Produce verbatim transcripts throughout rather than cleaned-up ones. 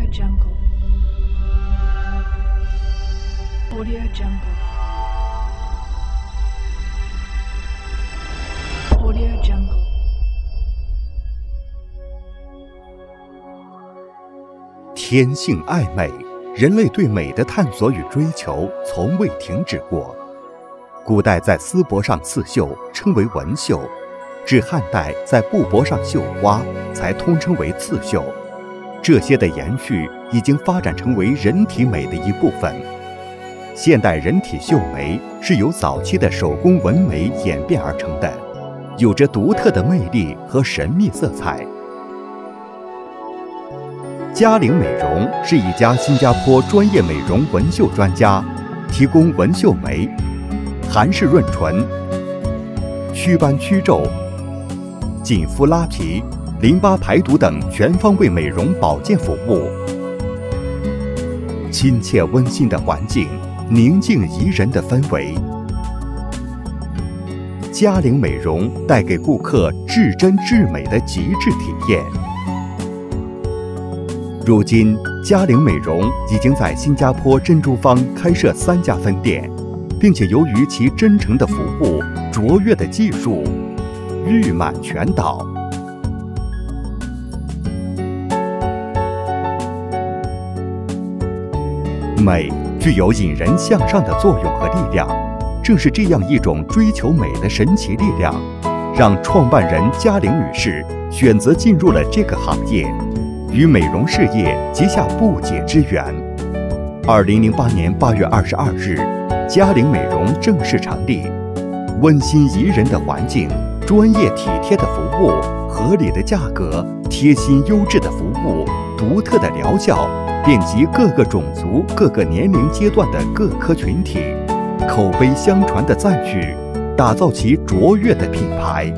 Jungle. Audio Jungle. Audio Jungle. 天性爱美，人类对美的探索与追求从未停止过。古代在丝帛上刺绣称为纹绣，至汉代在布帛上绣花才通称为刺绣。这些的延续已经发展成为人体美的一部分。现代人体绣眉是由早期的手工纹眉演变而成的，有着独特的魅力和神秘色彩。嘉陵美容是一家新加坡专业美容纹绣专家，提供纹绣眉、韩式润唇、祛斑祛皱、紧肤拉皮、淋巴排毒等全方位美容保健服务。亲切温馨的环境，宁静宜人的氛围，嘉陵美容带给顾客至真至美的极致体验。如今，嘉陵美容已经在新加坡珍珠坊开设三家分店，并且由于其真诚的服务、卓越的技术，誉满全岛。美具有引人向上的作用和力量，正是这样一种追求美的神奇力量，让创办人嘉陵女士选择进入了这个行业，与美容事业结下不解之缘。二零零八年八月二十二日，嘉陵美容正式成立。温馨宜人的环境、专业体贴的服务、合理的价格、贴心优质的服务、独特的疗效，遍及各个种族、各个年龄阶段的各科群体，口碑相传的赞誉，打造其卓越的品牌。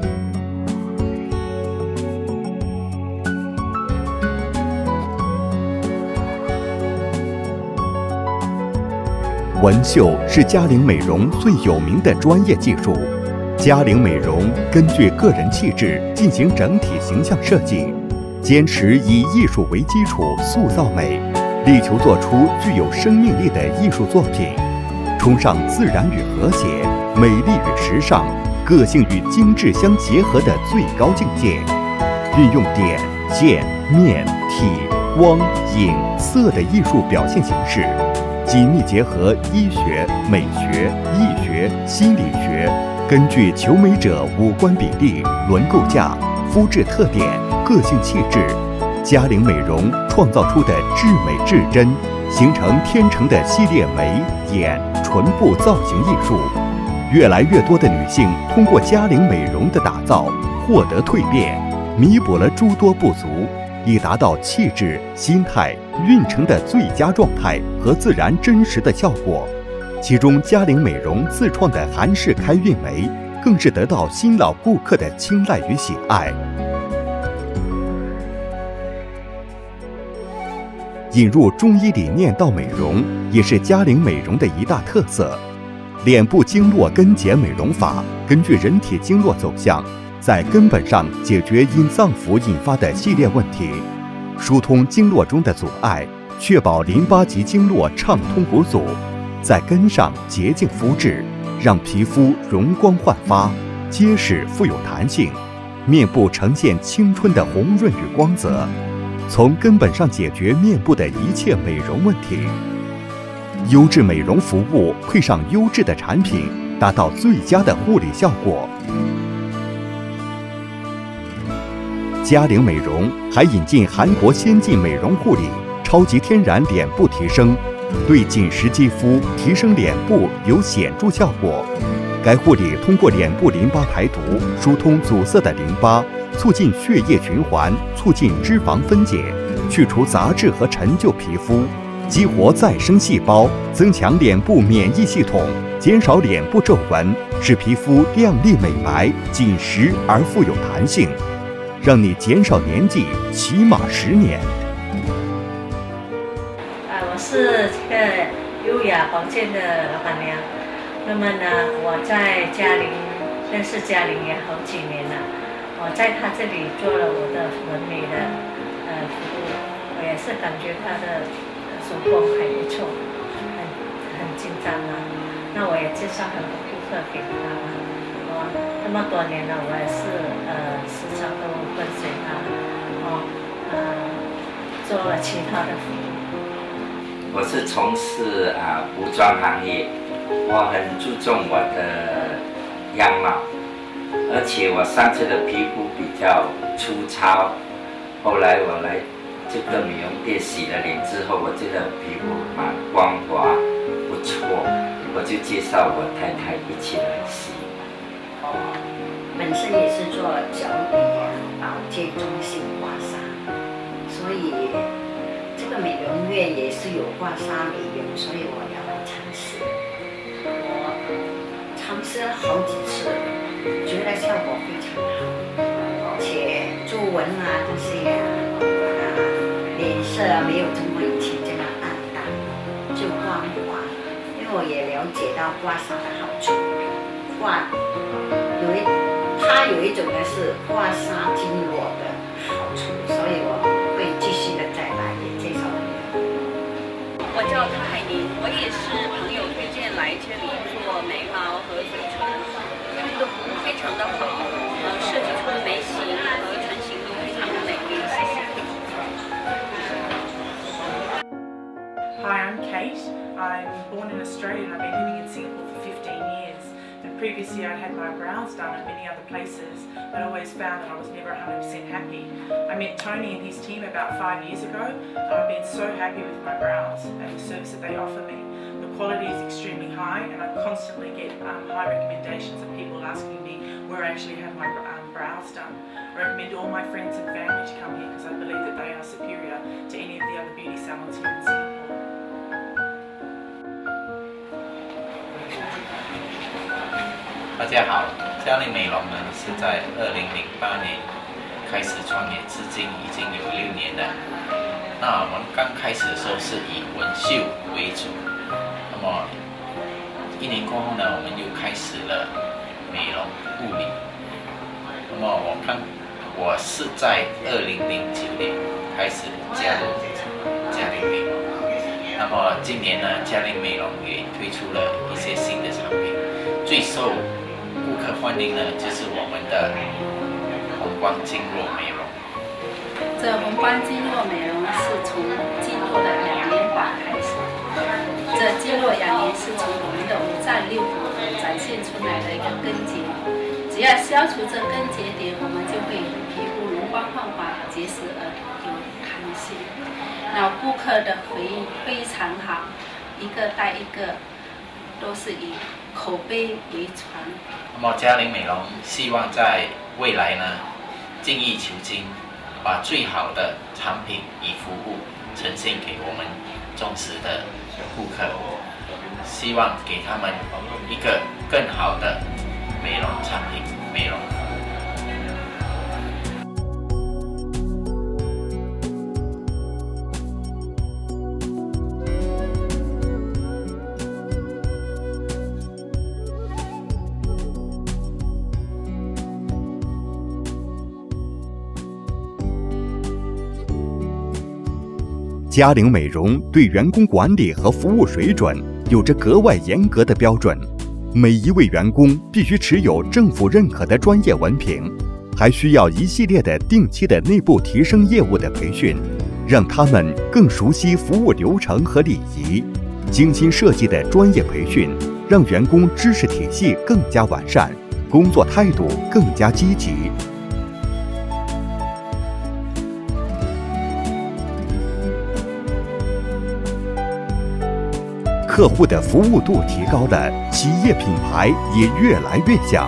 纹绣是嘉陵美容最有名的专业技术。嘉陵美容根据个人气质进行整体形象设计，坚持以艺术为基础塑造美，力求做出具有生命力的艺术作品，崇尚自然与和谐、美丽与时尚、个性与精致相结合的最高境界。运用点、线、面、体、光、影、色的艺术表现形式，紧密结合医学、美学、易学、心理学，根据求美者五官比例、轮廓架、肤质特点、个性气质，嘉陵美容创造出的至美至真，形成天成的系列眉、眼、唇部造型艺术。越来越多的女性通过嘉陵美容的打造，获得蜕变，弥补了诸多不足，以达到气质、心态、运程的最佳状态和自然真实的效果。其中，嘉陵美容自创的韩式开运眉，更是得到新老顾客的青睐与喜爱。引入中医理念到美容，也是嘉陵美容的一大特色。脸部经络根结美容法，根据人体经络走向，在根本上解决因脏腑引发的系列问题，疏通经络中的阻碍，确保淋巴及经络畅通无阻，在根上洁净肤质，让皮肤容光焕发、结实富有弹性，面部呈现青春的红润与光泽，从根本上解决面部的一切美容问题。优质美容服务配上优质的产品，达到最佳的护理效果。嘉陵美容还引进韩国先进美容护理超级天然脸部提升，对紧实肌肤提升脸部有显著效果。该护理通过脸部淋巴排毒，疏通阻塞的淋巴，促进血液循环，促进脂肪分解，去除杂质和陈旧皮肤，激活再生细胞，增强脸部免疫系统，减少脸部皱纹，使皮肤亮丽美白、紧实而富有弹性，让你减少年纪起码十年。 啊，我是这个优雅保健的老板娘。那么呢，我在嘉陵认识嘉陵也好几年了。我在他这里做了我的纹眉的呃服务，我也是感觉他的手工还不错，很很紧张啊。那我也介绍很多顾客给他嘛，哦，那么多年了，我也是呃时常都跟随他，哦，呃，做了其他的服务。 我是从事啊服装行业，我很注重我的样貌，而且我上次的皮肤比较粗糙，后来我来这个美容店洗了脸之后，我这个皮肤蛮光滑，不错，我就介绍我太太一起来洗。 本身也是做脚底保健中心刮痧，所以这个美容院也是有刮痧美容，所以我要来尝试。我尝试了好几次，觉得效果非常好，而且皱纹啊这些啊，啊脸色没有这么以前这么暗淡，就光滑。因为我也了解到刮痧的好处，刮有一它有一种呢是刮痧经络的好处，所以我会继续的再来也介绍你。 我叫汤海宁，我也是朋友推荐来这里做眉毛和嘴唇，他们的服务非常的好，呃，设计出的眉形和唇形都非常的美丽，谢谢。 Hi, I'm Kate. I'm born in Australia and I've been living in Singapore for fifteen years. And previously I'd had my brows done at many other places, but I always found that I was never one hundred percent happy. I met Tony and his team about five years ago, and I've been so happy with my brows and the service that they offer me. The quality is extremely high, and I constantly get um, high recommendations of people asking me where I actually have my um, brows done. I recommend all my friends and family to come here because I believe that they are superior to any of the other beauty salons here in Singapore. 大家好，嘉陵美容呢是在二零零八年开始创业，至今已经有六年了。那我们刚开始的时候是以纹绣为主，那么一年过后呢，我们又开始了美容护理。那么我看我是在二零零九年开始加入嘉陵美容，那么今年呢，嘉陵美容也推出了一些新的产品，最受顾客欢迎呢，就是我们的红光经络美容。 这红光经络美容是从经络的养颜法开始，这经络养颜是从我们的五脏六腑展现出来的一个根结，只要消除这根结点，我们就会皮肤容光焕发、结实而有弹性。那顾客的回应非常好，一个带一个，都是以口碑为传。 那么嘉陵美容希望在未来呢，精益求精，把最好的产品与服务呈现给我们忠实的顾客，希望给他们一个更好的美容产品、美容服务。 嘉陵美容对员工管理和服务水准有着格外严格的标准，每一位员工必须持有政府认可的专业文凭，还需要一系列的定期的内部提升业务的培训，让他们更熟悉服务流程和礼仪。精心设计的专业培训，让员工知识体系更加完善，工作态度更加积极。客户的服务度提高了，企业品牌也越来越响。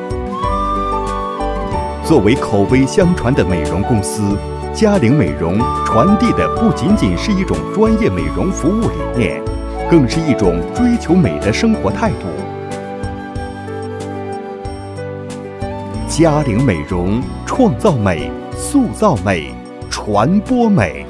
作为口碑相传的美容公司，嘉陵美容传递的不仅仅是一种专业美容服务理念，更是一种追求美的生活态度。嘉陵美容创造美、塑造美、传播美。